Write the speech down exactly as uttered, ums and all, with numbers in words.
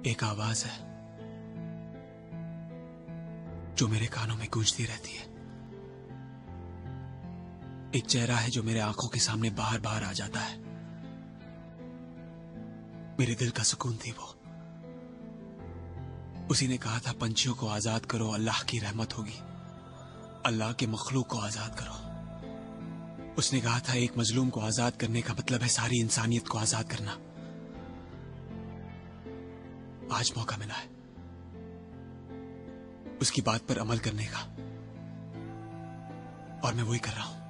एक आवाज है जो मेरे कानों में गूंजती रहती है। एक चेहरा है जो मेरे आंखों के सामने बाहर बाहर आ जाता है। मेरे दिल का सुकून थी वो। उसी ने कहा था पंछियों को आजाद करो, अल्लाह की रहमत होगी। अल्लाह के मखलूक को आजाद करो। उसने कहा था एक मजलूम को आजाद करने का मतलब है सारी इंसानियत को आजाद करना। आज मौका मिला है उसकी बात पर अमल करने का, और मैं वही कर रहा हूं।